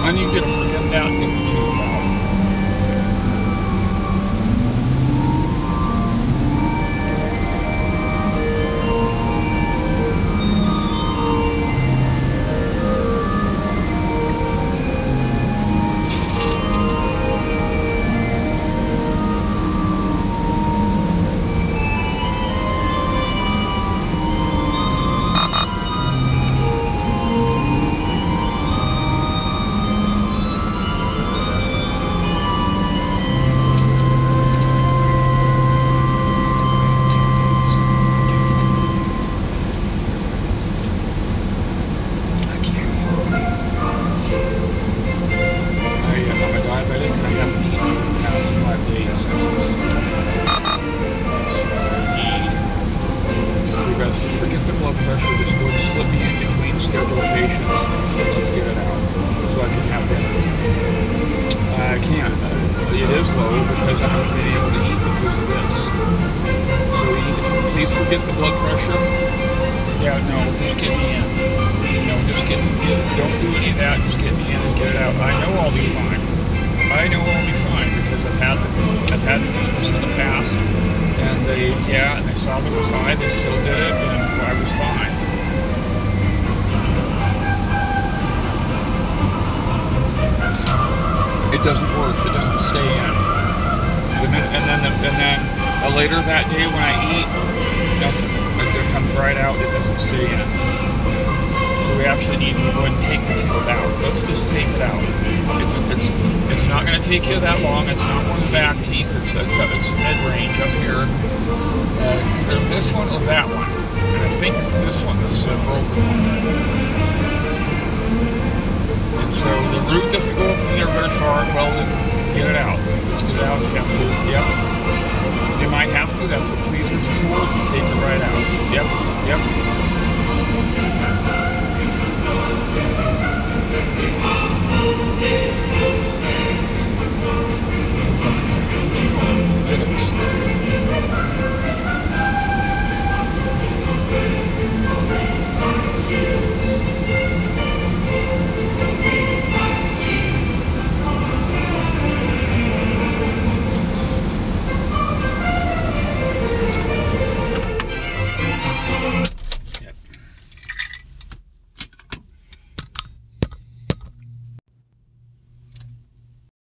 I need you to forget that and get the tooth out. Get the blood pressure. Yeah, no, just get me in. No, just don't do any of that. Just get me in and get it out. I know I'll be fine. I know I'll be fine because I've had to do this in the past, and they saw that it was high. They still did it, and I was fine. It doesn't work. It doesn't stay in. And then later that day when I eat, nothing. It comes right out. It doesn't stay in. So we actually need to go ahead and take the tooth out. Let's just take it out. It's not going to take you that long. It's not one of the back teeth. It's mid-range up here. It's either this one or that one. And I think it's this one. This broken one. And so the root doesn't go up from there very far. Well, then get it out. Let's get it out if you have to. Yep. You might have to. That's what tweezers are for. You take it right out. Yep. Yep.